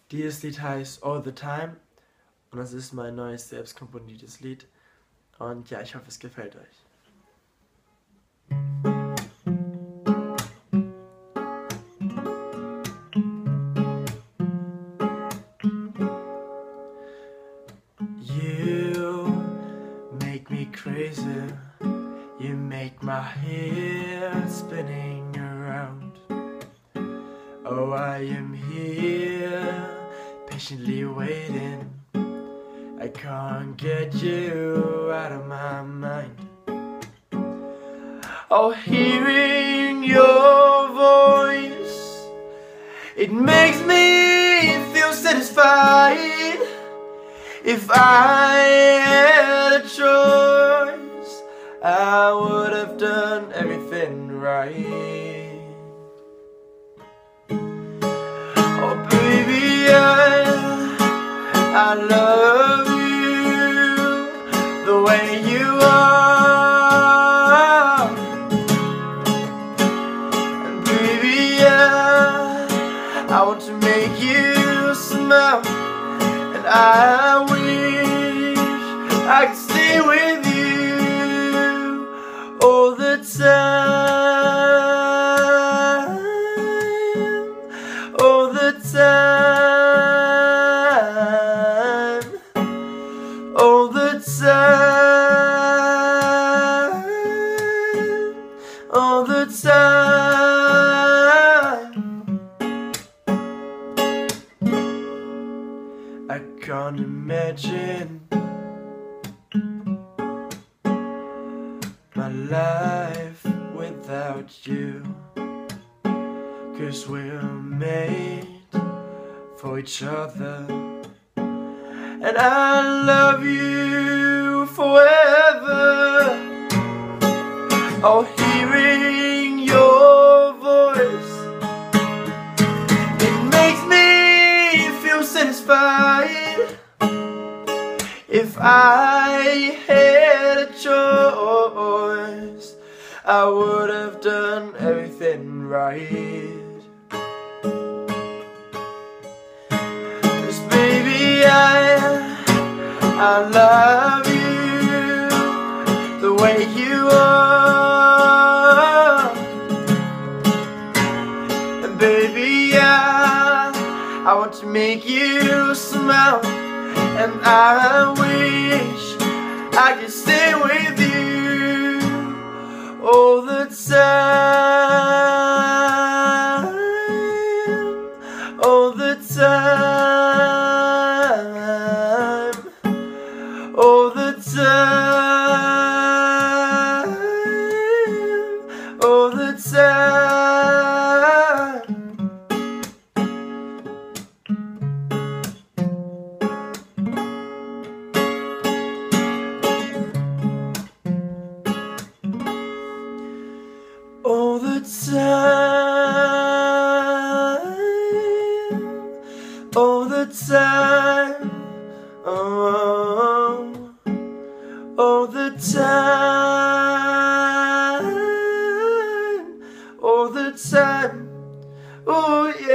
Dieses Lied heißt All the Time und das ist mein neues selbst komponiertes Lied. Und ja, ich hoffe, es gefällt euch. You make me crazy, you make my head spinning around. Oh, I am here, patiently waiting. I can't get you out of my mind. Oh, hearing your voice, it makes me feel satisfied. If I had a choice, I would have done everything right. Oh baby, I love you the way you are. And baby, I want to make you smile. And I wish I could stay with you all the time, all the time, all the time, all the time. I can't imagine my life without you, 'cause we're made for each other, and I love you forever. Oh, hearing your voice, it makes me feel satisfied. If I had a choice, I would have done everything right. 'Cause baby, I love you the way you are. And baby, I want to make you smile. And I wish I could stay with you all the time, all the time, all the time, all the time. All the time, all the time, oh, all the time, all the time, oh yeah.